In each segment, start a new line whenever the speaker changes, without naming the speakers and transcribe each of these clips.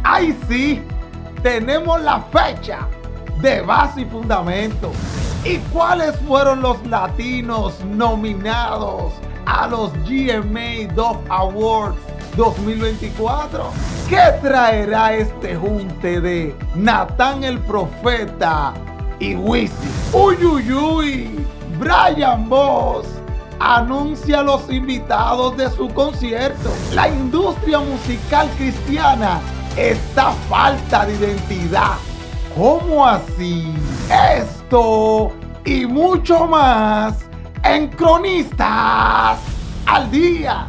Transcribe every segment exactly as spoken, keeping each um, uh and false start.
¡Ay sí! Tenemos la fecha de base y fundamento. ¿Y cuáles fueron los latinos nominados a los G M A Dove Awards dos mil veinticuatro? ¿Qué traerá este junte de Natán el Profeta y Wisin? ¡Uy, uy, uy! Brian Boss anuncia los invitados de su concierto. La industria musical cristiana está falta de identidad. ¿Cómo así? Esto y mucho más en Cronistas al Día.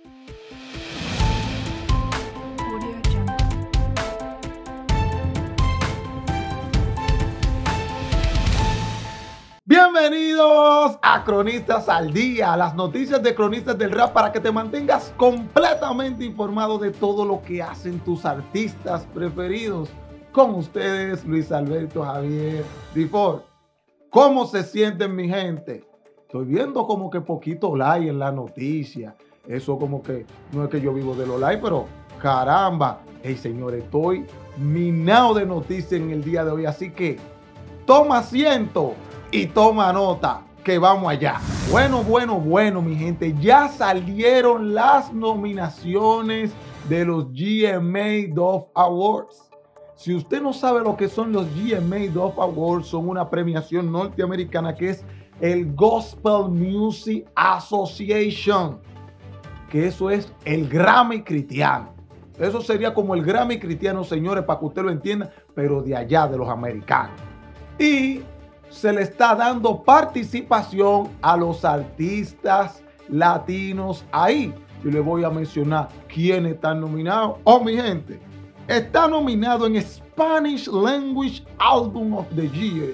Bienvenidos a Cronistas al Día, las noticias de Cronistas del Rap para que te mantengas completamente informado de todo lo que hacen tus artistas preferidos. Con ustedes, Luis Alberto Javier Difor. ¿Cómo se sienten, mi gente? Estoy viendo como que poquito like en la noticia. Eso como que no es que yo vivo de los likes, pero caramba. Hey, señores, estoy minado de noticias en el día de hoy. Así que toma asiento y toma nota, que vamos allá. Bueno, bueno, bueno, mi gente. Ya salieron las nominaciones de los G M A Dove Awards. Si usted no sabe lo que son los G M A Dove Awards, son una premiación norteamericana que es el Gospel Music Association, que eso es el Grammy cristiano. Eso sería como el Grammy cristiano, señores, para que usted lo entienda, pero de allá, de los americanos. Y se le está dando participación a los artistas latinos ahí. Yo le voy a mencionar quiénes están nominados. Oh, mi gente. Está nominado en Spanish Language Album of the Year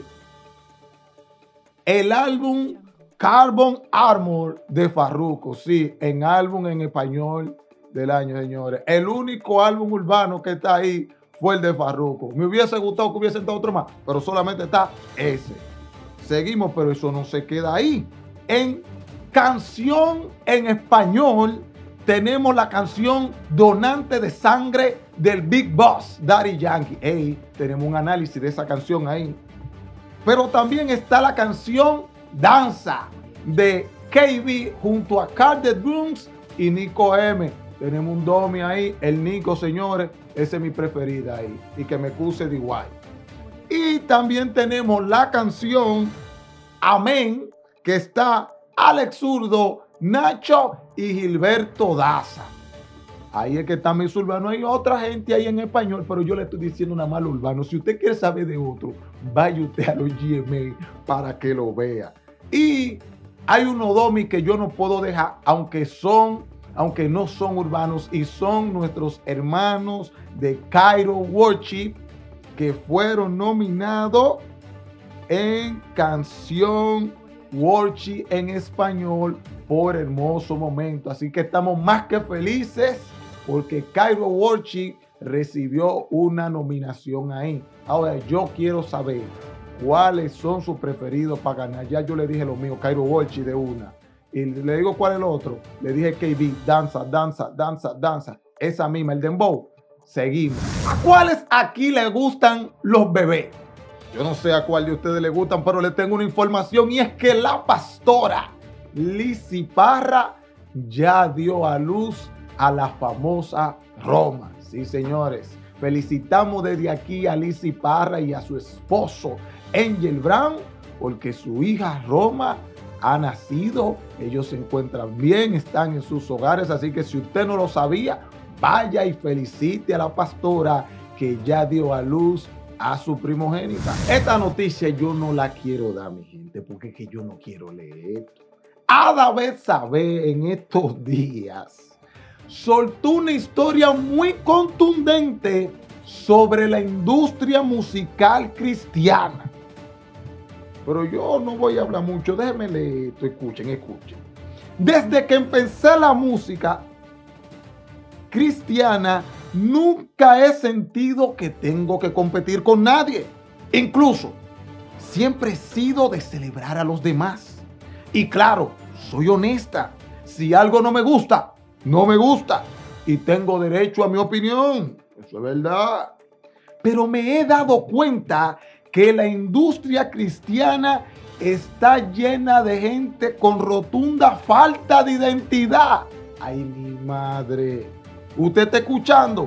el álbum Carbon Armor de Farruko. Sí, en álbum en español del año, señores. El único álbum urbano que está ahí fue el de Farruko. Me hubiese gustado que hubiese estado otro más, pero solamente está ese. Seguimos, pero eso no se queda ahí. En canción en español tenemos la canción Donante de Sangre del Big Boss, Daddy Yankee. Hey, tenemos un análisis de esa canción ahí. Pero también está la canción Danza de K B junto a Card the Drums y Nico M. Tenemos un domi ahí. El Nico, señores, ese es mi preferida ahí. Y que me cuse de igual. Y también tenemos la canción Amén, que está Alex Zurdo, Nacho y Gilberto Daza. Ahí es que está mis urbanos. Hay otra gente ahí en español, pero yo le estoy diciendo nada más lo urbano. Si usted quiere saber de otro, vaya usted a los G M A para que lo vea. Y hay unos domis que yo no puedo dejar, aunque son, aunque no son urbanos, y son nuestros hermanos de Cairo Worship, que fueron nominados en canción Worship en español por Hermoso Momento. Así que estamos más que felices porque Cairo Worship recibió una nominación ahí. Ahora yo quiero saber cuáles son sus preferidos para ganar. Ya yo le dije lo mío, Cairo Worship de una. Y le digo cuál es el otro. Le dije K B, danza, danza, danza, danza. Esa misma, el dembow. Seguimos. ¿A cuáles aquí les gustan los bebés? Yo no sé a cuál de ustedes les gustan, pero les tengo una información y es que la pastora Lizzy Parra ya dio a luz a la famosa Roma. Sí, señores. Felicitamos desde aquí a Lizzy Parra y a su esposo Angel Brown porque su hija Roma ha nacido. Ellos se encuentran bien, están en sus hogares. Así que si usted no lo sabía, vaya y felicite a la pastora que ya dio a luz a su primogénita. Esta noticia yo no la quiero dar, mi gente, porque es que yo no quiero leer. Ada Betsabé en estos días soltó una historia muy contundente sobre la industria musical cristiana. Pero yo no voy a hablar mucho, déjenme leer esto, escuchen, escuchen. Desde que empecé la música cristiana, nunca he sentido que tengo que competir con nadie. Incluso, siempre he sido de celebrar a los demás. Y claro, soy honesta. Si algo no me gusta, no me gusta. Y tengo derecho a mi opinión. Eso Eso es verdad. Pero me he dado cuenta que la industria cristiana está llena de gente con rotunda falta de identidad. Ay, mi madre. ¿Usted está escuchando?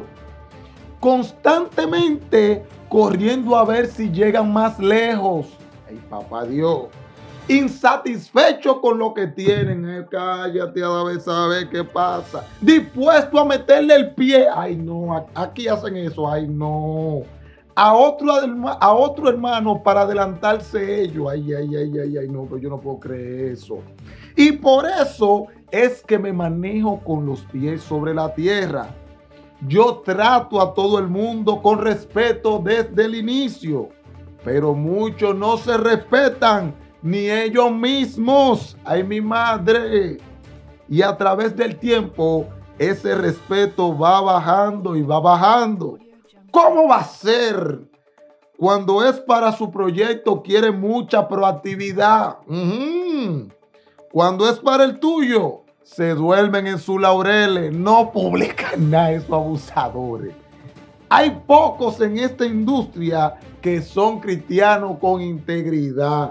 Constantemente corriendo a ver si llegan más lejos. Ay, papá Dios. Insatisfecho con lo que tienen. Eh, cállate a ver, saber qué pasa. Dispuesto a meterle el pie. Ay, no. Aquí hacen eso. Ay, no. A otro, a otro hermano para adelantarse ellos. Ay, ay, ay, ay, ay, no, pero yo no puedo creer eso. Y por eso es que me manejo con los pies sobre la tierra. Yo trato a todo el mundo con respeto desde el inicio, pero muchos no se respetan, ni ellos mismos. Ay, mi madre. Y a través del tiempo, ese respeto va bajando y va bajando. ¿Cómo va a ser? Cuando es para su proyecto, quiere mucha proactividad. Uh-huh. Cuando es para el tuyo, se duermen en sus laureles. No publican nada, esos abusadores. Hay pocos en esta industria que son cristianos con integridad.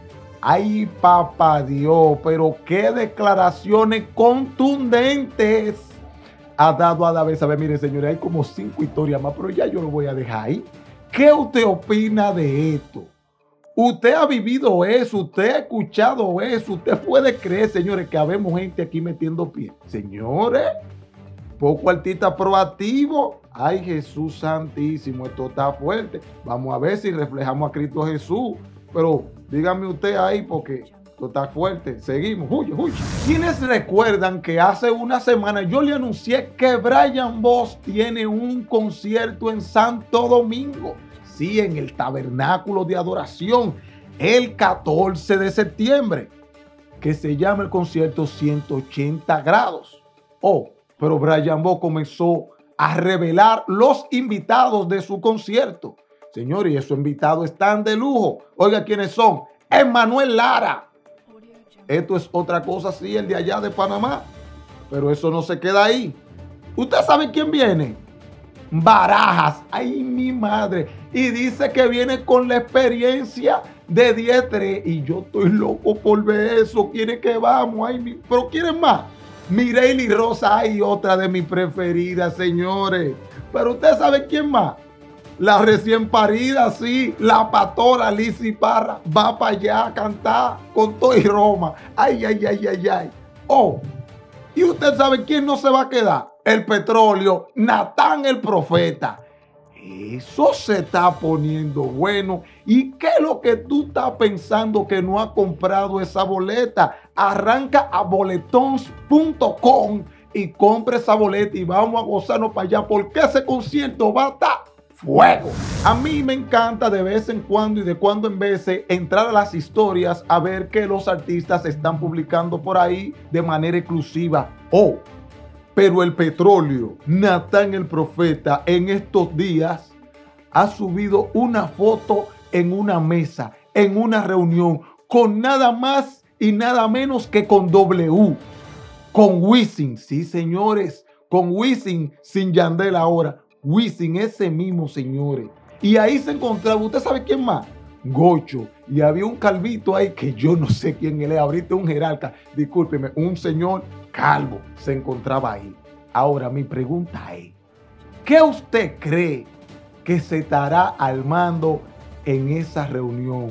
Ay, papá Dios, pero qué declaraciones contundentes ha dado a la vez. A ver, mire, señores, hay como cinco historias más, pero ya yo lo voy a dejar ahí. ¿Qué usted opina de esto? Usted ha vivido eso, usted ha escuchado eso, usted puede creer, señores, que habemos gente aquí metiendo pie. Señores, poco artista proactivo. Ay, Jesús santísimo, esto está fuerte. Vamos a ver si reflejamos a Cristo Jesús. Pero dígame usted ahí, porque esto está fuerte. Seguimos. Huye, huye. ¿Quiénes recuerdan que hace una semana yo le anuncié que Brian Boss tiene un concierto en Santo Domingo? Sí, en el Tabernáculo de Adoración, el catorce de septiembre, que se llama el concierto ciento ochenta grados. Oh, pero Brian Boss comenzó a revelar los invitados de su concierto. Señores, y esos invitados están de lujo. Oiga, ¿quiénes son? Emmanuel Lara. Esto es otra cosa, sí, el de allá de Panamá. Pero eso no se queda ahí. ¿Usted sabe quién viene? Barajas. Ay, mi madre. Y dice que viene con la experiencia de diez tres. Y yo estoy loco por ver eso. ¿Quieren que vamos? Ay, mi... ¿Pero quieren más? Mireille Rosa. Hay otra de mis preferidas, señores. Pero usted sabe quién más. La recién parida, sí, la pastora Lizzy Parra va para allá a cantar con todo y Roma. Ay, ay, ay, ay, ay. Oh, y usted sabe quién no se va a quedar. El petróleo, Natán el profeta. Eso se está poniendo bueno. ¿Y qué es lo que tú estás pensando que no ha comprado esa boleta? Arranca a boletons punto com y compre esa boleta y vamos a gozarnos para allá porque ese concierto va a estar fuego. A mí me encanta de vez en cuando y de cuando en vez entrar a las historias a ver que los artistas están publicando por ahí de manera exclusiva. Oh, pero el petróleo, Natán el profeta, en estos días ha subido una foto en una mesa, en una reunión, con nada más y nada menos que con W, con Wisin. Sí, señores, con Wisin sin Yandel ahora. Wisin, ese mismo, señores. Y ahí se encontraba, ¿usted sabe quién más? Gocho. Y había un calvito ahí que yo no sé quién él es. Ahorita un jerarca, discúlpeme, un señor calvo se encontraba ahí. Ahora, mi pregunta es, ¿qué usted cree que se estará armando en esa reunión?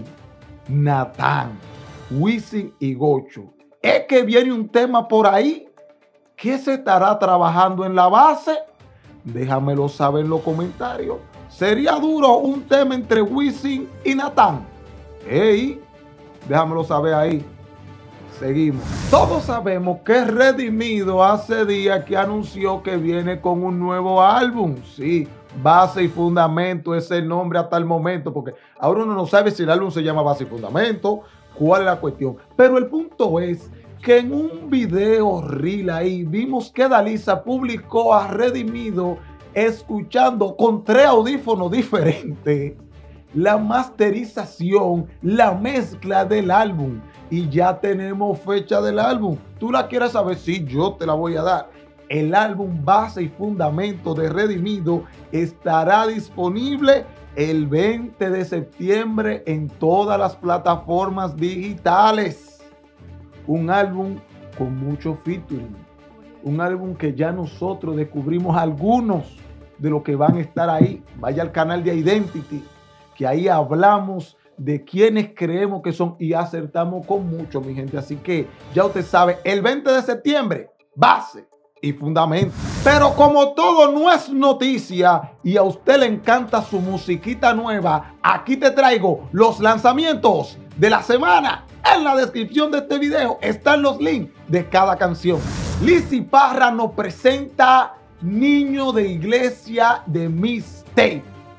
Natán, Wisin y Gocho. ¿Es que viene un tema por ahí? ¿Qué se estará trabajando en la base? Déjamelo saber en los comentarios. ¿Sería duro un tema entre Wisin y Natán? Hey, déjamelo saber ahí. Seguimos. Todos sabemos que Redimido hace días que anunció que viene con un nuevo álbum. Sí, Base y Fundamento es el nombre hasta el momento, porque ahora uno no sabe si el álbum se llama Base y Fundamento, cuál es la cuestión. Pero el punto es que en un video reel ahí vimos que Dalisa publicó a Redimido escuchando con tres audífonos diferentes la masterización, la mezcla del álbum. Y ya tenemos fecha del álbum. ¿Tú la quieres saber? Sí, yo te la voy a dar. el álbum Base y Fundamento de Redimido estará disponible el veinte de septiembre en todas las plataformas digitales. Un álbum con mucho featuring. Un álbum que ya nosotros descubrimos algunos de los que van a estar ahí. Vaya al canal de Identity, que ahí hablamos de quienes creemos que son y acertamos con mucho, mi gente. Así que ya usted sabe, el veinte de septiembre, Base y Fundamento. Pero como todo no es noticia y a usted le encanta su musiquita nueva, aquí te traigo los lanzamientos de la semana. En la descripción de este video están los links de cada canción. Lizzy Parra nos presenta Niño de Iglesia de Mixtape.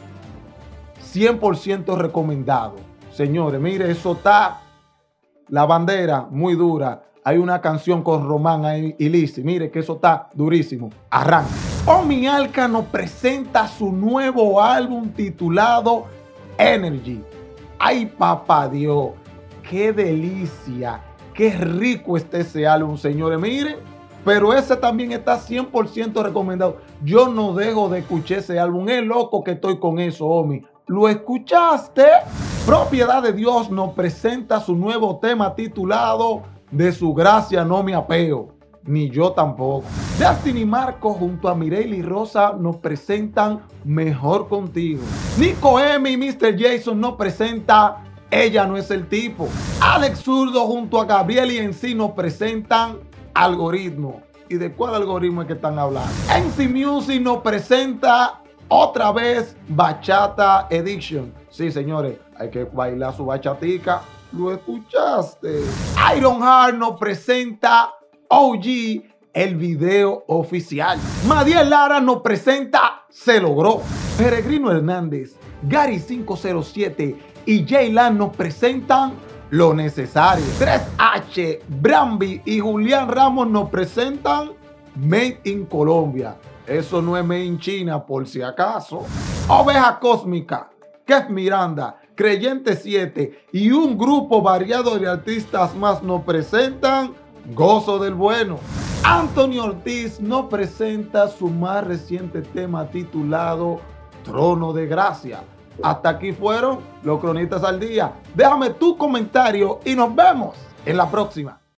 cien por ciento recomendado. Señores, mire, eso está la bandera muy dura. Hay una canción con Román ahí y Lizzy. Mire que eso está durísimo. Arranca. Omi Alca nos presenta su nuevo álbum titulado Energy. Ay, papá Dios. Qué delicia. Qué rico está ese álbum, señores. Miren, pero ese también está cien por ciento recomendado. Yo no dejo de escuchar ese álbum. Es loco que estoy con eso, Omi. ¿Lo escuchaste? Propiedad de Dios nos presenta su nuevo tema titulado De su gracia no me apeo. Ni yo tampoco. Justin y Marco junto a Mireille Rosa nos presentan Mejor Contigo. Nico M y mister Jason nos presenta Ella no es el tipo. Alex Zurdo junto a Gabriel y en sí nos presentan Algoritmo. ¿Y de cuál algoritmo es que están hablando? N C Music nos presenta otra vez Bachata Edition. Sí, señores, hay que bailar su bachatica. ¿Lo escuchaste? Ironheart nos presenta O G, el video oficial. Madiel Lara nos presenta Se Logró. Peregrino Hernández, Gary cinco cero siete y Jaylan nos presentan Lo Necesario. tres H, Brambi y Julián Ramos nos presentan Made in Colombia. Eso no es Made in China, por si acaso. Oveja Cósmica, Kev Miranda, Creyente siete y un grupo variado de artistas más nos presentan Gozo del Bueno. Anthony Ortiz nos presenta su más reciente tema titulado Trono de Gracia. Hasta aquí fueron los Cronistas al Día. Déjame tu comentario y nos vemos en la próxima.